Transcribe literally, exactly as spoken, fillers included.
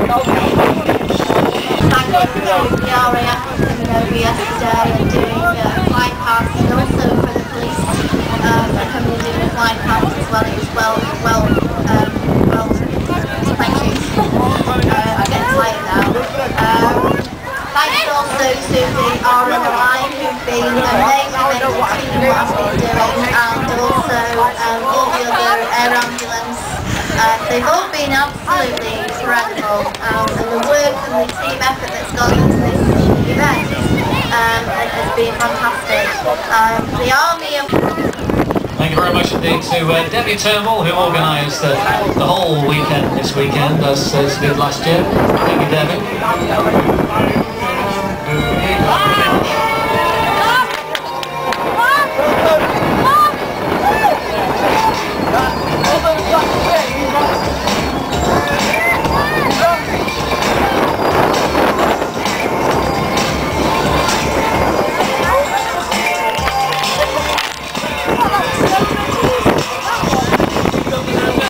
the R A F coming over yesterday and doing uh, flight paths, and also for the police um, coming and doing a flight paths as well. It was well, well, um, well, thank you. Uh, I'm getting tired now. Um, thanks also to the R and I who've been amazing, amazing team what I've been doing, and also um, all the other air ambulance. Uh, they've all been absolutely incredible, um, and the work and the team effort that's gone into this event um, has been fantastic. Um, the Army of... Thank you very much indeed to uh, Debbie Turnbull, who organised uh, the whole weekend this weekend, as, as did last year. Thank you, Debbie.